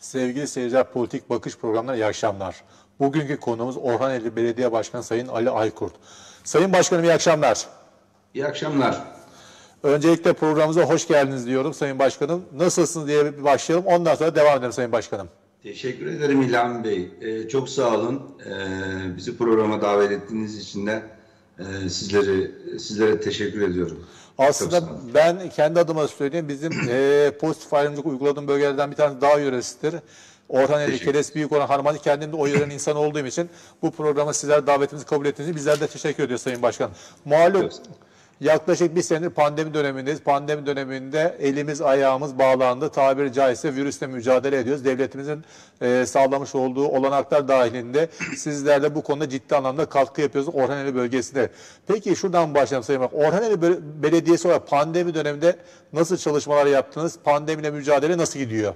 Sevgili seyirciler, Politik Bakış programına iyi akşamlar. Bugünkü konuğumuz Orhaneli Belediye Başkanı Sayın Ali Aykurt. Sayın Başkanım, iyi akşamlar. İyi akşamlar. Öncelikle programımıza hoş geldiniz diyorum Sayın Başkanım. Nasılsınız diye bir başlayalım. Ondan sonra devam edelim Sayın Başkanım. Teşekkür ederim İlham Bey. Çok sağ olun. Bizi programa davet ettiğiniz için de sizlere teşekkür ediyorum. Aslında ben kendi adıma söyleyeyim. Bizim pozitif ayrımcılık uyguladığım bölgelerden bir tanesi dağ yöresidir. Orhaneli, Keles, Büyükoğlan, Harmancı, kendim de o yörenin insanı olduğum için bu programa sizler davetimizi kabul ettiğiniz için bizler de teşekkür ediyoruz Sayın Başkan. Malum yaklaşık bir senedir pandemi dönemindeyiz. Pandemi döneminde elimiz ayağımız bağlandı. Tabiri caizse virüsle mücadele ediyoruz. Devletimizin sağlamış olduğu olanaklar dahilinde sizler de bu konuda ciddi anlamda katkı yapıyorsunuz Orhaneli bölgesinde. Peki şuradan başlayalım Sayın Başkan. Orhaneli Belediyesi olarak pandemi döneminde nasıl çalışmalar yaptınız? Pandemiyle mücadele nasıl gidiyor?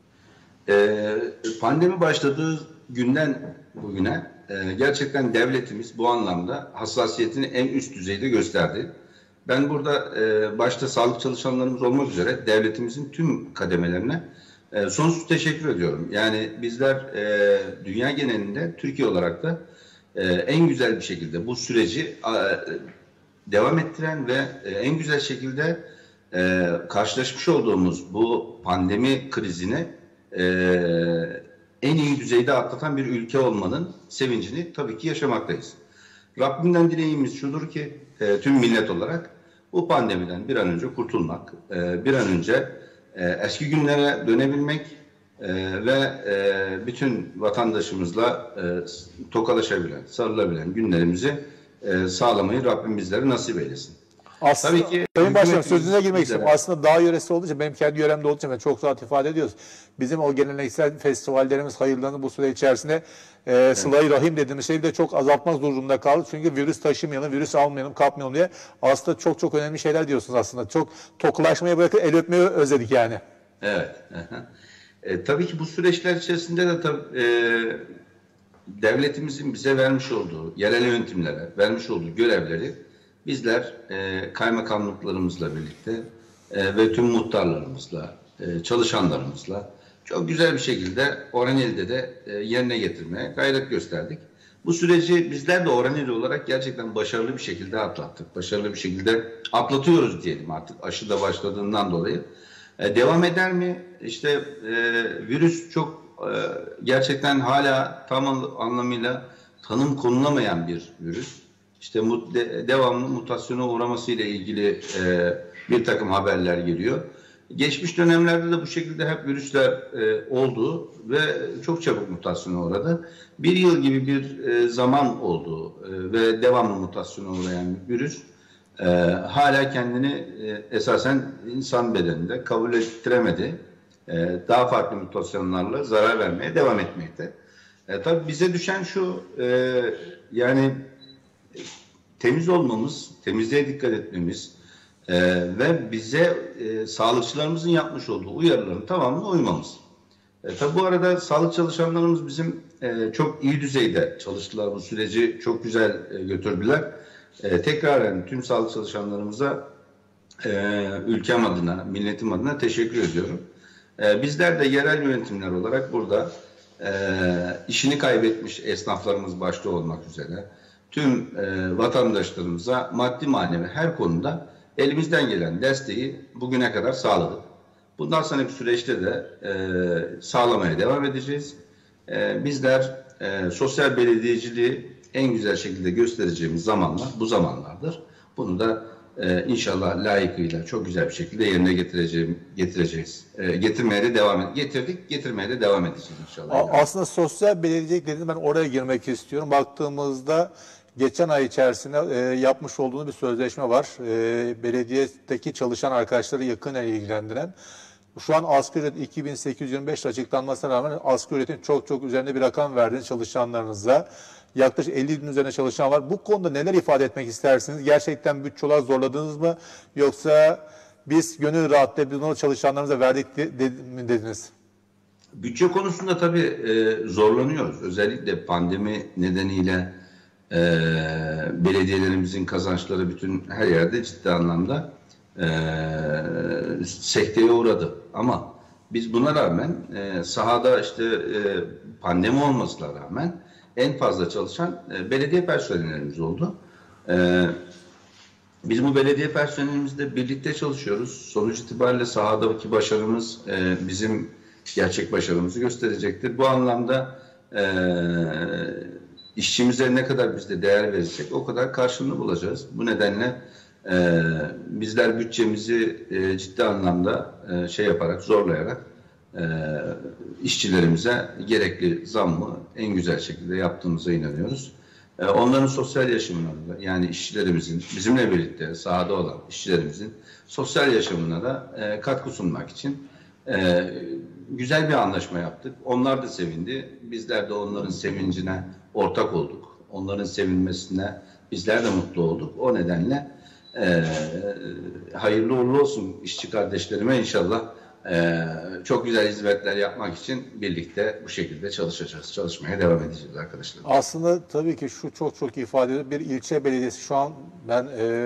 Pandemi başladığı günden bugüne gerçekten devletimiz bu anlamda hassasiyetini en üst düzeyde gösterdi. Ben burada başta sağlık çalışanlarımız olmak üzere devletimizin tüm kademelerine sonsuz teşekkür ediyorum. Yani bizler dünya genelinde Türkiye olarak da en güzel bir şekilde bu süreci devam ettiren ve en güzel şekilde karşılaşmış olduğumuz bu pandemi krizini en iyi düzeyde atlatan bir ülke olmanın sevincini tabii ki yaşamaktayız. Rabbimden dileğimiz şudur ki tüm millet olarak bu pandemiden bir an önce kurtulmak, bir an önce eski günlere dönebilmek ve bütün vatandaşımızla tokalaşabilen, sarılabilen günlerimizi sağlamayı Rabbim bizlere nasip eylesin. Aslında, tabii ki Sayın Başkanım, sözünüze girmek istiyorum. Aslında dağ yöresi olduğu için, benim kendi yöremde olduğu için çok rahat ifade ediyoruz. Bizim o geleneksel festivallerimiz, hayırlarını bu süre içerisinde sıla-i rahim dediğimiz şeyi de çok azaltmak durumunda kaldı. Çünkü virüs taşımayalım, virüs almayalım, kapmayalım diye aslında çok önemli şeyler diyorsunuz aslında. Çok tokalaşmayı bırakıp el öpmeyi özledik yani. Evet. Tabii ki bu süreçler içerisinde de devletimizin bize vermiş olduğu, yerel yönetimlere vermiş olduğu görevleri bizler kaymakamlıklarımızla birlikte ve tüm muhtarlarımızla, çalışanlarımızla çok güzel bir şekilde Orhaneli'de de yerine getirmeye gayret gösterdik. Bu süreci bizler de Orhaneli olarak gerçekten başarılı bir şekilde atlattık. Başarılı bir şekilde atlatıyoruz diyelim artık aşı da başladığından dolayı. Devam eder mi? İşte virüs çok gerçekten hala tam anlamıyla tanım konulamayan bir virüs. İşte devamlı mutasyona uğramasıyla ilgili bir takım haberler geliyor. Geçmiş dönemlerde de bu şekilde hep virüsler oldu ve çok çabuk mutasyona uğradı. Bir yıl gibi bir zaman oldu ve devamlı mutasyona uğrayan bir virüs hala kendini esasen insan bedeninde kabul ettiremedi. Daha farklı mutasyonlarla zarar vermeye devam etmekte. Tabii bize düşen şu, yani temiz olmamız, temizliğe dikkat etmemiz ve bize sağlıkçılarımızın yapmış olduğu uyarıların tamamına uymamız. Tabi bu arada sağlık çalışanlarımız bizim çok iyi düzeyde çalıştılar. Bu süreci çok güzel götürdüler. Tekraren tüm sağlık çalışanlarımıza ülkem adına, milletim adına teşekkür ediyorum. Bizler de yerel yönetimler olarak burada işini kaybetmiş esnaflarımız başta olmak üzere tüm vatandaşlarımıza maddi manevi her konuda elimizden gelen desteği bugüne kadar sağladık. Bundan sonraki süreçte de sağlamaya devam edeceğiz. Bizler sosyal belediyeciliği en güzel şekilde göstereceğimiz zamanlar bu zamanlardır. Bunu da inşallah layıkıyla çok güzel bir şekilde yerine getireceğiz. Getirmeye de getirmeye de devam edeceğiz inşallah. Aslında sosyal belediyecilik dediğiniz, ben oraya girmek istiyorum. Baktığımızda geçen ay içerisinde yapmış olduğunuz bir sözleşme var. Belediyedeki çalışan arkadaşları yakından ilgilendiren. Şu an asgari ücret 2825 açıklanmasına rağmen asgari ücretin çok üzerinde bir rakam verdiğiniz çalışanlarınıza. Yaklaşık 50 bin üzerine çalışan var. Bu konuda neler ifade etmek istersiniz? Gerçekten bütçe olarak zorladınız mı? Yoksa biz gönül rahatlığı biz onu çalışanlarımıza verdik mi dediniz? Bütçe konusunda tabii zorlanıyoruz. Özellikle pandemi nedeniyle belediyelerimizin kazançları bütün her yerde ciddi anlamda sekteye uğradı. Ama Biz buna rağmen sahada işte pandemi olmasına rağmen en fazla çalışan belediye personellerimiz oldu. E, Biz bu belediye personelimizle birlikte çalışıyoruz. Sonuç itibariyle sahadaki başarımız bizim gerçek başarımızı gösterecektir. Bu anlamda işçimize ne kadar biz de değer verirsek o kadar karşılığını bulacağız. Bu nedenle bizler bütçemizi ciddi anlamda şey yaparak, zorlayarak işçilerimize gerekli zammı en güzel şekilde yaptığımıza inanıyoruz. Onların sosyal yaşamlarında, yani işçilerimizin, bizimle birlikte sahada olan işçilerimizin sosyal yaşamına da katkı sunmak için güzel bir anlaşma yaptık. Onlar da sevindi. Bizler de onların sevincine ortak olduk. Onların sevinmesine bizler de mutlu olduk. O nedenle hayırlı uğurlu olsun işçi kardeşlerime, inşallah çok güzel hizmetler yapmak için birlikte bu şekilde çalışacağız. Çalışmaya devam edeceğiz arkadaşlar. Aslında tabii ki şu çok ifade ediyor. Bir ilçe belediyesi şu an ben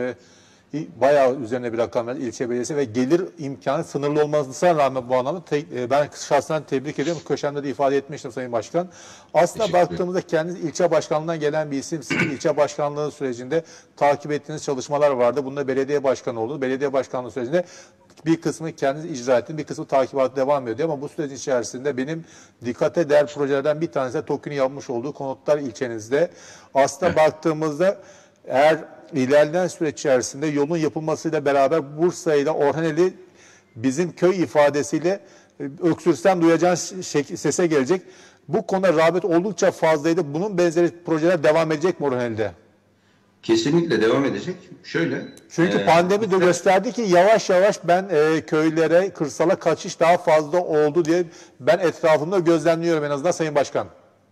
bayağı üzerine bir rakam verdim. İlçe belediyesi ve gelir imkanı sınırlı olmasına rağmen bu anlamda ben şahsen tebrik ediyorum. Köşemde de ifade etmiştim Sayın Başkan. Aslında baktığımızda kendiniz ilçe başkanlığından gelen bir isimsiniz. İlçe başkanlığı sürecinde takip ettiğiniz çalışmalar vardı. Bunda belediye başkanı oldu. Belediye başkanlığı sürecinde bir kısmı kendiniz icra ettiniz, bir kısmı takibat devam ediyor ama bu süreç içerisinde benim dikkate değer projelerden bir tanesi de TOKİ'nin yapmış olduğu konutlar ilçenizde. Aslında baktığımızda eğer ilerleyen süreç içerisinde yolun yapılmasıyla beraber Bursa ile Orhaneli bizim köy ifadesiyle öksürsem duyacağın sese gelecek. Bu konuda rağbet oldukça fazlaydı. Bunun benzeri projeler devam edecek mi Orhaneli'de? Kesinlikle devam edecek. Şöyle. Çünkü pandemi de gösterdi ki yavaş yavaş köylere, kırsala kaçış daha fazla oldu diye ben etrafımda gözlemliyorum en azından Sayın Başkan.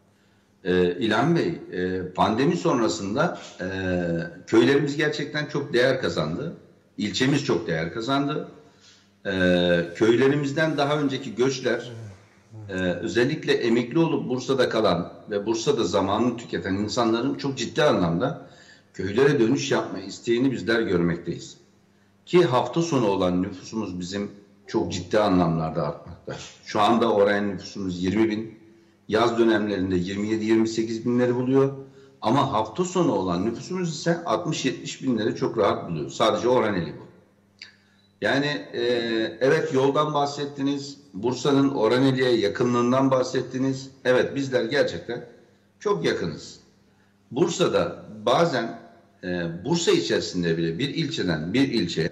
İlhan Bey, pandemi sonrasında köylerimiz gerçekten çok değer kazandı. İlçemiz çok değer kazandı. Köylerimizden daha önceki göçler, özellikle emekli olup Bursa'da kalan ve Bursa'da zamanını tüketen insanların çok ciddi anlamda köylere dönüş yapma isteğini bizler görmekteyiz. Ki hafta sonu olan nüfusumuz bizim çok ciddi anlamlarda artmakta. Şu anda oraya nüfusumuz 20 bin. Yaz dönemlerinde 27-28 binleri buluyor. Ama hafta sonu olan nüfusumuz ise 60-70 binleri çok rahat buluyor. Sadece Orhaneli bu. Yani evet, yoldan bahsettiniz. Bursa'nın Orhaneli'ye yakınlığından bahsettiniz. Evet, bizler gerçekten çok yakınız. Bursa'da bazen Bursa içerisinde bile bir ilçeden bir ilçeye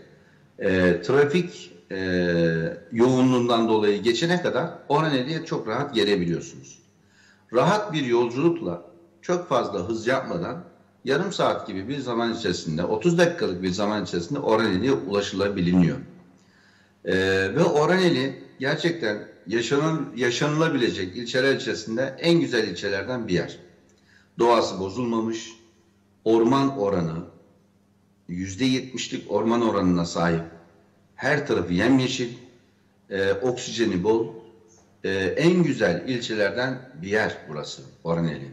trafik yoğunluğundan dolayı geçene kadar Orhaneli'ye çok rahat gelebiliyorsunuz. Rahat bir yolculukla çok fazla hız yapmadan yarım saat gibi bir zaman içerisinde, 30 dakikalık bir zaman içerisinde Orhaneli'ye ulaşılabiliyor. Ve Orhaneli gerçekten yaşanılabilecek ilçeler içerisinde en güzel ilçelerden bir yer. Doğası bozulmamış, orman oranı %70'lik orman oranına sahip, her tarafı yemyeşil, oksijeni bol, en güzel ilçelerden bir yer burası Orhaneli.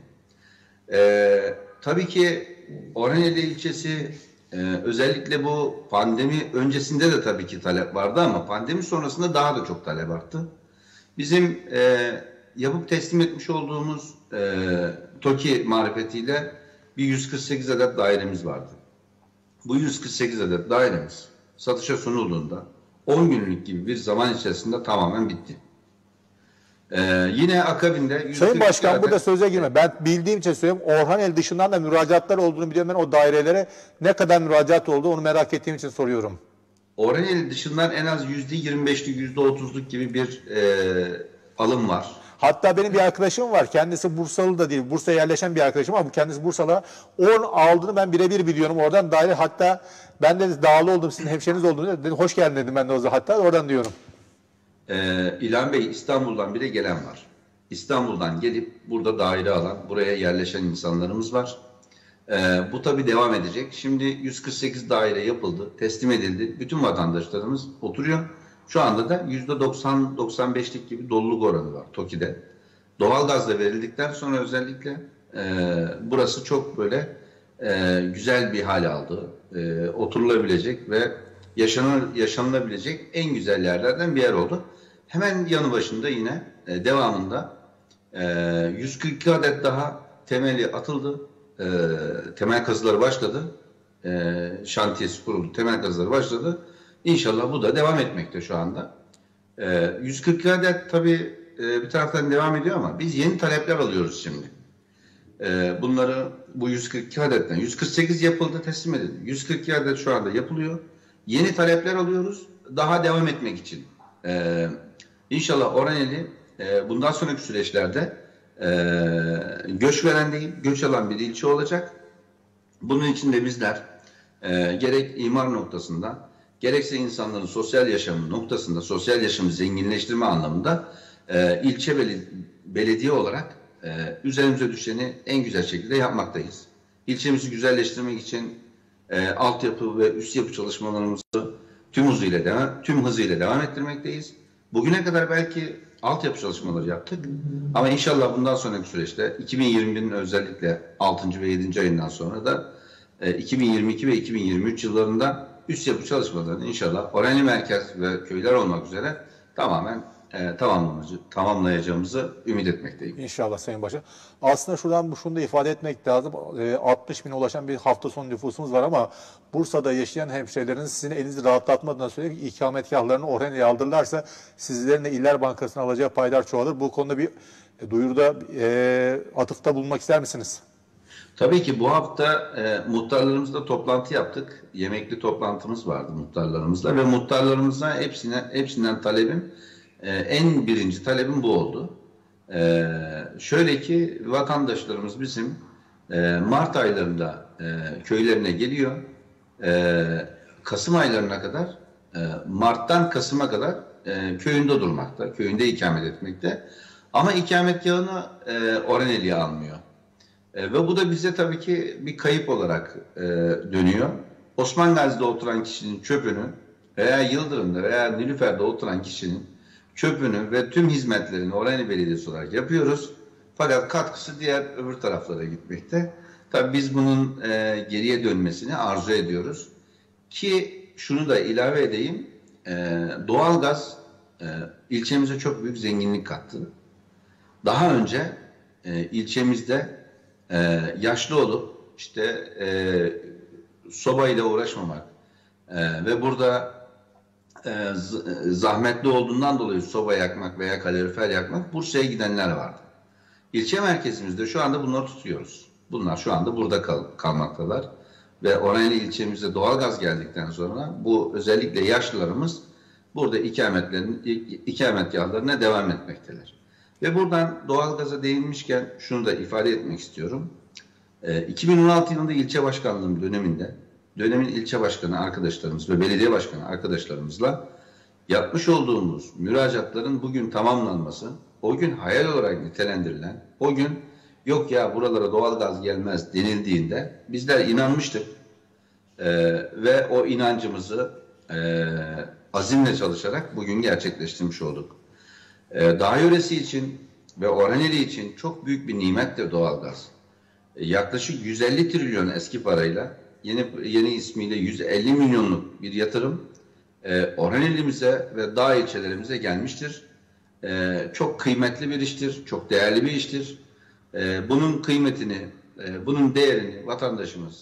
Tabii ki Orhaneli ilçesi özellikle bu pandemi öncesinde de tabii ki talep vardı ama pandemi sonrasında daha da çok talep arttı. Bizim yapıp teslim etmiş olduğumuz TOKİ marifetiyle bir 148 adet dairemiz vardı. Bu 148 adet dairemiz satışa sunulduğunda 10 günlük gibi bir zaman içerisinde tamamen bitti. Yine akabinde... Sayın Başkan, burada söze girme. Ben bildiğim için söylüyorum. Orhaneli dışından da müracaatlar olduğunu biliyorum. Ben o dairelere ne kadar müracaat oldu onu merak ettiğim için soruyorum. Orhaneli dışından en az %25'lik, %30'luk gibi bir alım var. Hatta benim bir arkadaşım var. Kendisi Bursalı da değil. Bursa'ya yerleşen bir arkadaşım ama bu kendisi Bursalı. Onun aldığını ben birebir biliyorum. Oradan daire, hatta ben de dağlı oldum, sizin hemşeriniz olduğunu dedi. Hoş geldin dedim ben de o zaman. Hatta oradan diyorum. İlhan Bey, İstanbul'dan bile gelen var. İstanbul'dan gelip burada daire alan, buraya yerleşen insanlarımız var. Bu tabii devam edecek. Şimdi 148 daire yapıldı, teslim edildi. Bütün vatandaşlarımız oturuyor. Şu anda da %90-95'lik gibi doluluk oranı var TOKİ'de. Doğalgaz da verildikten sonra özellikle burası çok böyle güzel bir hal aldı. Oturulabilecek ve yaşanılabilecek en güzel yerlerden bir yer oldu. Hemen yanı başında yine devamında 142 adet daha temeli atıldı. Temel kazıları başladı. Şantiyesi kuruldu. Temel kazıları başladı. İnşallah bu da devam etmekte şu anda. 142 adet tabii bir taraftan devam ediyor ama biz yeni talepler alıyoruz şimdi. Bunları bu 142 adetten 148 yapıldı, teslim edildi. 142 adet şu anda yapılıyor. Yeni talepler alıyoruz daha devam etmek için. İnşallah Orhaneli bundan sonraki süreçlerde göç veren değil, göç alan bir ilçe olacak. Bunun için de bizler gerek imar noktasında, gerekse insanların sosyal yaşamı noktasında, sosyal yaşamı zenginleştirme anlamında ilçe belediye olarak üzerimize düşeni en güzel şekilde yapmaktayız. İlçemizi güzelleştirmek için altyapı ve üst yapı çalışmalarımızı tüm hızıyla devam ettirmekteyiz. Bugüne kadar belki altyapı çalışmaları yaptık ama inşallah bundan sonraki süreçte 2021'in özellikle 6. ve 7. ayından sonra da 2022 ve 2023 yıllarında üst yapı çalışmalarını inşallah Orhaneli merkez ve köyler olmak üzere tamamen tamamlayacağımızı ümit etmekteyim. İnşallah Sayın Başkan. Aslında şunu da ifade etmek lazım. 60 bine ulaşan bir hafta sonu nüfusumuz var ama Bursa'da yaşayan hemşehrileriniz sizin elinizi rahatlatmadığına söyleyeyim ki ikametgahlarını Orhaneli'ye aldırırlarsa sizlerin de İller Bankası'na alacağı paylar çoğalır. Bu konuda bir duyuruda atıfta bulunmak ister misiniz? Tabii ki bu hafta muhtarlarımızla toplantı yaptık. Yemekli toplantımız vardı muhtarlarımızla ve muhtarlarımızla hepsinden talebim en birinci talebim bu oldu. Şöyle ki vatandaşlarımız bizim Mart aylarında köylerine geliyor. Kasım aylarına kadar Mart'tan Kasım'a kadar köyünde durmakta, köyünde ikamet etmekte. Ama ikametgahını Orhaneli'ye almıyor. Ve bu da bize tabii ki bir kayıp olarak dönüyor. Osman Gazi'de oturan kişinin çöpünü veya Yıldırım'da veya Nilüfer'de oturan kişinin çöpünü ve tüm hizmetlerini Orhaneli Belediyesi olarak yapıyoruz. Fakat katkısı diğer öbür taraflara gitmekte. Tabii biz bunun geriye dönmesini arzu ediyoruz. Ki şunu da ilave edeyim. Doğalgaz ilçemize çok büyük zenginlik kattı. Daha önce ilçemizde yaşlı olup işte sobayla uğraşmamak ve burada zahmetli olduğundan dolayı soba yakmak veya kalorifer yakmak Bursa'ya gidenler vardı. İlçe merkezimizde şu anda bunları tutuyoruz. Bunlar şu anda burada kalmaktalar. Ve Orhaneli ilçemizde doğalgaz geldikten sonra bu özellikle yaşlılarımız burada ikametgahlarına devam etmekteler. Ve buradan doğalgaza değinmişken şunu da ifade etmek istiyorum. 2016 yılında ilçe başkanlığım döneminde dönemin ilçe başkanı arkadaşlarımız ve belediye başkanı arkadaşlarımızla yapmış olduğumuz müracaatların bugün tamamlanması, o gün hayal olarak nitelendirilen, o gün yok ya buralara doğalgaz gelmez denildiğinde bizler inanmıştık ve o inancımızı azimle çalışarak bugün gerçekleştirmiş olduk. Dağ yöresi için ve Orhaneli için çok büyük bir nimettir doğalgaz. Yaklaşık 150 trilyon eski parayla yeni ismiyle 150 milyonluk bir yatırım Orhaneli'mize ve dağ ilçelerimize gelmiştir. Çok kıymetli bir iştir, çok değerli bir iştir. Bunun kıymetini, bunun değerini vatandaşımız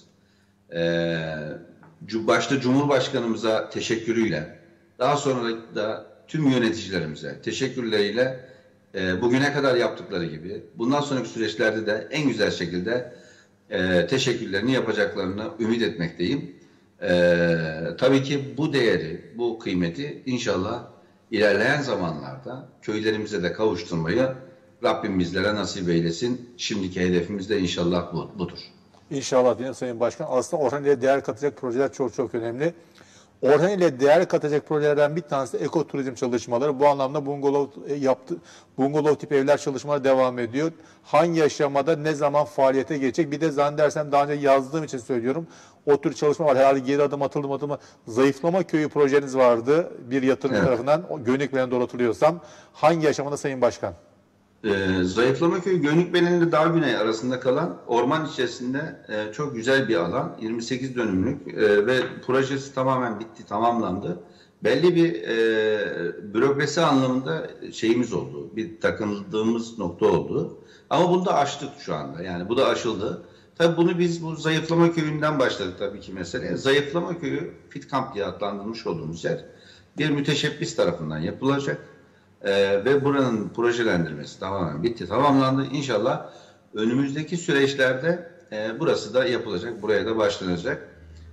başta Cumhurbaşkanımıza teşekkürüyle, daha sonra da tüm yöneticilerimize teşekkürleriyle bugüne kadar yaptıkları gibi bundan sonraki süreçlerde de en güzel şekilde teşekkürlerini yapacaklarını ümit etmekteyim. Tabii ki bu değeri, bu kıymeti inşallah ilerleyen zamanlarda köylerimize de kavuşturmayı Rabbim bizlere nasip eylesin. Şimdiki hedefimiz de inşallah budur. İnşallah diye Sayın Başkan. Aslında Orhaneli'ye değer katacak projeler çok önemli. Orhaneli'ye değer katacak projelerden bir tanesi ekoturizm çalışmaları. Bu anlamda bungalov tip evler çalışmaları devam ediyor. Hangi aşamada ne zaman faaliyete geçecek? Bir de zannedersem daha önce yazdığım için söylüyorum. O tür çalışma var. Herhalde geri adım atıldı. Zayıflama köyü projeniz vardı bir yatırım tarafından. Gönükbelen doğru hatırlıyorsam. Hangi aşamada Sayın Başkan? Zayıflama köyü Gönükbelen ile Dağ Güney arasında kalan orman içerisinde çok güzel bir alan. 28 dönümlük ve projesi tamamen bitti, tamamlandı. belli bir bürokrasi anlamında şeyimiz oldu. Bir takıldığımız nokta oldu. Ama bunu da aştık şu anda. Yani bu da aşıldı. Tabii bunu biz bu zayıflama köyünden başladık tabii ki mesele. Zayıflama köyü Fit Camp diye adlandırmış olduğumuz yer bir müteşebbis tarafından yapılacak. Ve buranın projelendirmesi tamamen bitti, tamamlandı. İnşallah önümüzdeki süreçlerde burası da yapılacak, buraya da başlanacak.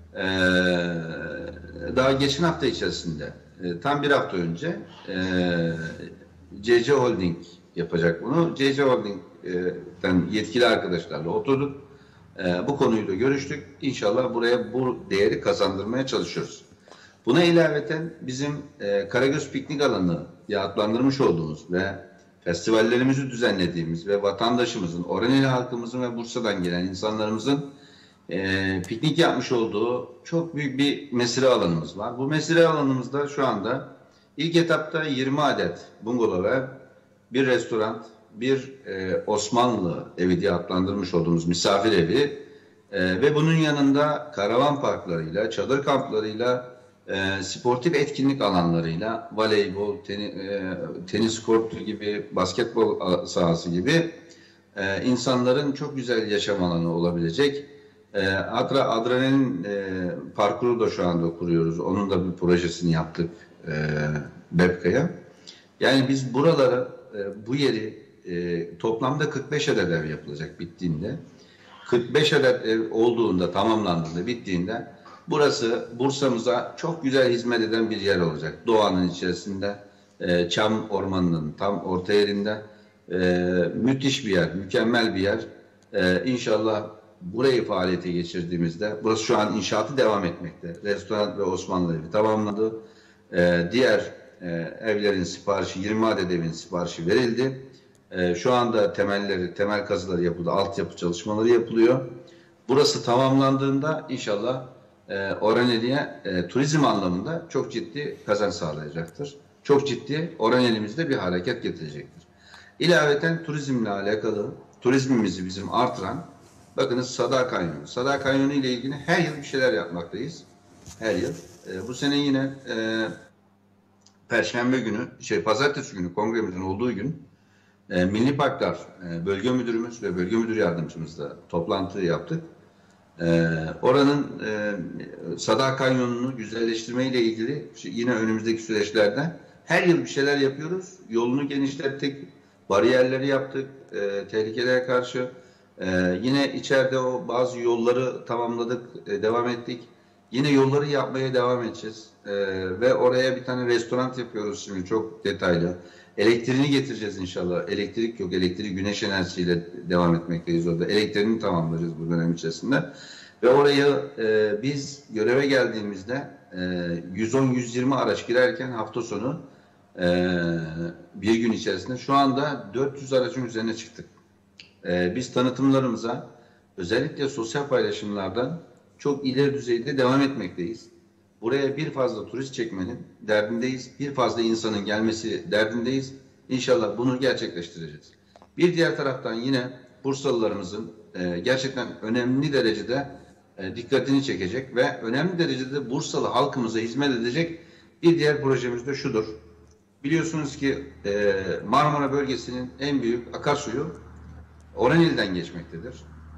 Daha geçen hafta içerisinde, tam bir hafta önce CC Holding yapacak bunu. CC Holding'den yetkili arkadaşlarla oturduk. Bu konuyu da görüştük. İnşallah buraya bu değeri kazandırmaya çalışıyoruz. Buna ilaveten bizim Karagöz Piknik Alanı diye adlandırmış olduğumuz ve festivallerimizi düzenlediğimiz ve vatandaşımızın, Orhaneli halkımızın ve Bursa'dan gelen insanlarımızın piknik yapmış olduğu çok büyük bir mesire alanımız var. Bu mesire alanımızda şu anda ilk etapta 20 adet bungalov ev, bir restoran, bir Osmanlı evi diye adlandırmış olduğumuz misafir evi ve bunun yanında karavan parklarıyla, çadır kamplarıyla, sportif etkinlik alanlarıyla, voleybol, tenis kortu gibi, basketbol sahası gibi insanların çok güzel yaşam alanı olabilecek. Adrenalin parkuru da şu anda kuruyoruz. Onun da bir projesini yaptık BEPKA'ya. Yani biz buralara, bu yeri toplamda 45 adet ev yapılacak bittiğinde. 45 adet ev olduğunda, tamamlandığında, bittiğinde burası Bursa'mıza çok güzel hizmet eden bir yer olacak. Doğanın içerisinde, çam ormanının tam orta yerinde. Müthiş bir yer, mükemmel bir yer. İnşallah burayı faaliyete geçirdiğimizde, burası şu an inşaatı devam etmekte. Restoran ve Osmanlı evi tamamlandı. Diğer evlerin siparişi, 20 adet evin siparişi verildi. Şu anda temel kazıları yapıldı, altyapı çalışmaları yapılıyor. Burası tamamlandığında inşallah Orhaneli'ye turizm anlamında çok ciddi kazanç sağlayacaktır. Çok ciddi Orhaneli'mizde bir hareket getirecektir. İlaveten turizmle alakalı, turizmimizi bizim artıran, bakınız Sada Kanyonu. Sada Kanyonu ile ilgili her yıl bir şeyler yapmaktayız. Her yıl. Bu sene yine Perşembe günü, Pazartesi günü kongremizin olduğu gün Milli Parklar Bölge Müdürümüz ve Bölge Müdür Yardımcımızla toplantı yaptık. Oranın Sada Kanyonu'nu güzelleştirme ile ilgili yine önümüzdeki süreçlerde her yıl bir şeyler yapıyoruz. Yolunu genişlettik, bariyerleri yaptık, tehlikelere karşı. Yine içeride o bazı yolları tamamladık, devam ettik. Yine yolları yapmaya devam edeceğiz. Ve oraya bir tane restoran yapıyoruz şimdi çok detaylı. Elektriğini getireceğiz inşallah. Elektrik yok. Elektriği güneş enerjisiyle devam etmekteyiz orada. Elektriğini tamamlayacağız bu dönem içerisinde. Ve orayı biz göreve geldiğimizde 110-120 araç girerken hafta sonu bir gün içerisinde şu anda 400 aracın üzerine çıktık. Biz tanıtımlarımıza özellikle sosyal paylaşımlardan çok ileri düzeyde devam etmekteyiz. Buraya bir fazla turist çekmenin derdindeyiz. Bir fazla insanın gelmesi derdindeyiz. İnşallah bunu gerçekleştireceğiz. Bir diğer taraftan yine Bursalılarımızın gerçekten önemli derecede dikkatini çekecek ve önemli derecede Bursalı halkımıza hizmet edecek bir diğer projemiz de şudur. Biliyorsunuz ki Marmara bölgesinin en büyük akarsuyu Orhaneli'den geçmektedir.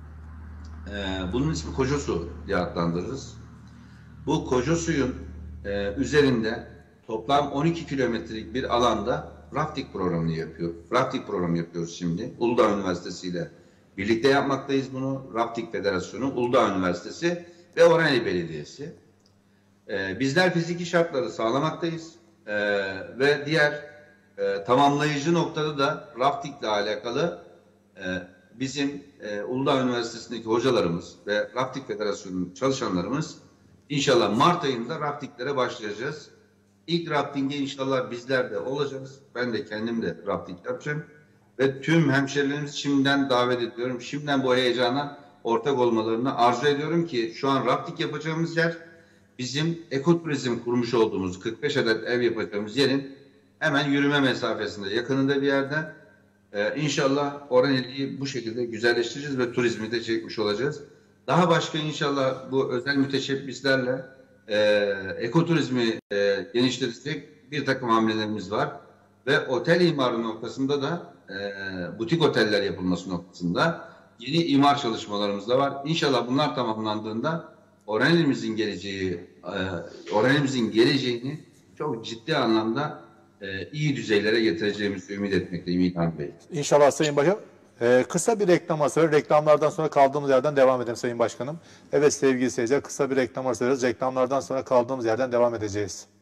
Bunun ismi Kocasu diye adlandırırız. Bu Kocasuyun üzerinde toplam 12 kilometrelik bir alanda rafting programı yapıyoruz şimdi. Uludağ Üniversitesi ile birlikte yapmaktayız bunu. Rafting Federasyonu, Uludağ Üniversitesi ve Orhaneli Belediyesi. Bizler fiziki şartları sağlamaktayız. Ve diğer tamamlayıcı noktada da rafting ile alakalı bizim Uludağ Üniversitesi'ndeki hocalarımız ve Rafting Federasyonu'nun çalışanlarımız İnşallah Mart ayında raftinglere başlayacağız. İlk raftinge inşallah bizler de olacağız. Ben de kendim de rafting yapacağım. Ve tüm hemşerilerimizi şimdiden davet ediyorum. Şimdiden bu heyecana ortak olmalarını arzu ediyorum ki şu an rafting yapacağımız yer bizim ekoturizm kurmuş olduğumuz 45 adet ev yapacağımız yerin hemen yürüme mesafesinde yakınında bir yerde. İnşallah Orhaneli'yi bu şekilde güzelleştireceğiz ve turizmi de çekmiş olacağız. Daha başka inşallah bu özel müteşebbislerle ekoturizmi genişletecek bir takım hamlelerimiz var. Ve otel imarı noktasında da butik oteller yapılması noktasında yeni imar çalışmalarımız da var. İnşallah bunlar tamamlandığında Orhan'ımızın geleceğini çok ciddi anlamda iyi düzeylere getireceğimizi ümit etmekteyim İlhan Bey. İnşallah Sayın Başkanım. Kısa bir reklam arası var. Reklamlardan sonra kaldığımız yerden devam edelim Sayın Başkanım. Evet sevgili seyirciler, kısa bir reklam arası veririz. Reklamlardan sonra kaldığımız yerden devam edeceğiz.